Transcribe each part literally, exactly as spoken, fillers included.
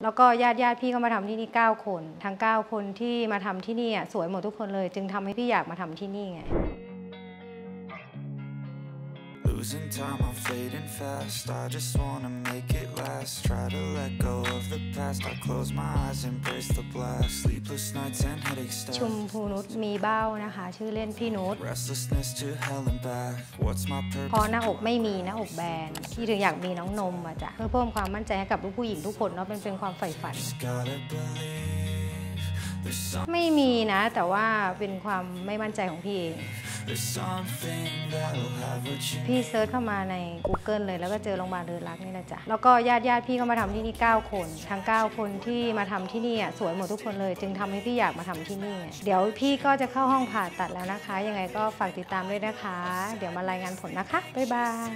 แล้วก็ญาติญาติพี่ก็มาทำที่นี่เก้าคนทั้งเก้าคนที่มาทำที่นี่สวยหมดทุกคนเลยจึงทำให้พี่อยากมาทำที่นี่ไง Losing time, I'm fading fast. I just wanna make it last. Try to let go of the past. I close my eyes, embrace the blast. Sleepless nights and headaches stack. ชุมพูนุชมีเบ้านะคะชื่อเล่นพี่นุช Restlessness to hell and back. What's my purpose? พอหน้าอกไม่มีหน้าอกแบนพี่ถึงอยากมีน้องนมอ่ะจ้ะเพื่อเพิ่มความมั่นใจให้กับลูกผู้หญิงทุกคนเนาะเป็นเป็นความใฝ่ฝันไม่มีนะแต่ว่าเป็นความไม่มั่นใจของพี่เองพี่เซิร์ชเข้ามาใน Google เลยแล้วก็เจอโรงพยาบาลเรือรักนี่แหละจ้ะแล้วก็ญาติญาติพี่ก็มาทำที่นี่เก้าคนทั้งเก้าคนที่มาทำที่นี่สวยหมดทุกคนเลยจึงทำให้พี่อยากมาทำที่นี่เดี๋ยวพี่ก็จะเข้าห้องผ่าตัดแล้วนะคะยังไงก็ฝากติดตามด้วยนะคะเดี๋ยวมารายงานผลนะคะบ๊ายบาย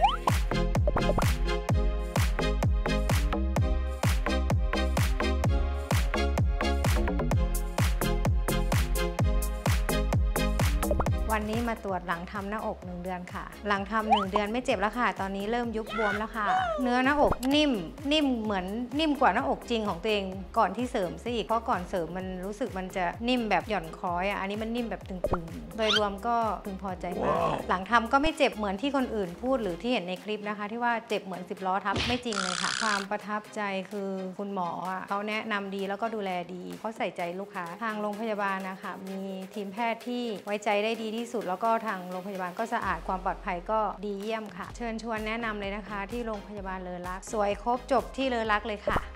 วันนี้มาตรวจหลังทำหน้าอกหนึ่งเดือนค่ะหลังทำหนึ่งเดือนไม่เจ็บแล้วค่ะตอนนี้เริ่มยุบบวมแล้วค่ะเนื้อหน้าอกนิ่มนิ่มเหมือนนิ่มกว่าหน้าอกจริงของตัวเองก่อนที่เสริมซะอีกเพราะก่อนเสริมมันรู้สึกมันจะนิ่มแบบหย่อนคล้อยอ่ะอันนี้มันนิ่มแบบตึงๆโดยรวมก็พึงพอใจมากหลังทำก็ไม่เจ็บเหมือนที่คนอื่นพูดหรือที่เห็นในคลิปนะคะที่ว่าเจ็บเหมือนสิบล้อทับไม่จริงเลยค่ะความประทับใจคือคุณหมอเขาแนะนำดีแล้วก็ดูแลดีเขาใส่ใจลูกค้าทางโรงพยาบาลนะคะมีทีมแพทย์ที่ไว้ใจได้ดีที่สุดแล้วก็ทางโรงพยาบาลก็สะอาดความปลอดภัยก็ดีเยี่ยมค่ะเชิญชวนแนะนำเลยนะคะที่โรงพยาบาลเลอรักสวยครบจบที่เลอรักเลยค่ะ